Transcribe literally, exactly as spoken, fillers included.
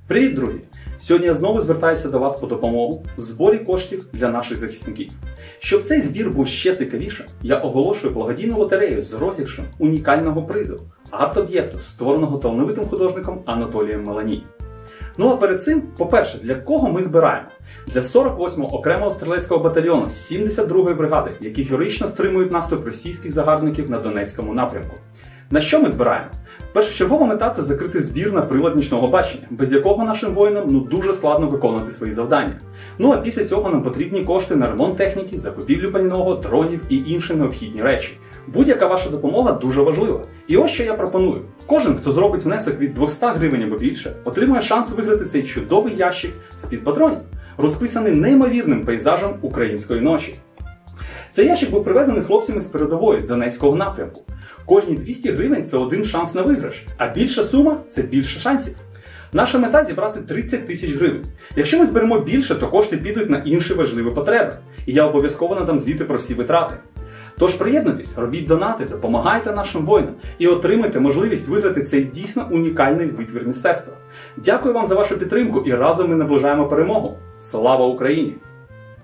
Привіт, друзі! Сьогодні я знову звертаюся до вас по допомогу в зборі коштів для наших захисників. Щоб цей збір був ще цікавішим, я оголошую благодійну лотерею з розіграшем унікального призу – арт-об'єкту, створеного талановитим художником Анатолієм Меланій. Ну а перед цим, по-перше, для кого ми збираємо? Для сорок восьмого окремого стрілецького батальйону сімдесят другої бригади, які героїчно стримують наступ російських загарбників на Донецькому напрямку. На що ми збираємо? Першочергова мета – це закрити збір на прилад нічного бачення, без якого нашим воїнам ну дуже складно виконувати свої завдання. Ну а після цього нам потрібні кошти на ремонт техніки, закупівлю пального, дронів і інші необхідні речі. Будь-яка ваша допомога дуже важлива. І ось що я пропоную. Кожен, хто зробить внесок від двохсот гривень або більше, отримує шанс виграти цей чудовий ящик з-під патронів, розписаний неймовірним пейзажем української ночі. Цей ящик був привезений хлопцями з передової, з Донецького напрямку. Кожні двісті гривень – це один шанс на виграш, а більша сума – це більше шансів. Наша мета – зібрати тридцять тисяч гривень. Якщо ми зберемо більше, то кошти підуть на інші важливі потреби. І я обов'язково надам звіти про всі витрати. Тож приєднуйтесь, робіть донати, допомагайте нашим воїнам і отримайте можливість виграти цей дійсно унікальний витвір мистецтва. Дякую вам за вашу підтримку і разом ми наближаємо перемогу. Слава Україні!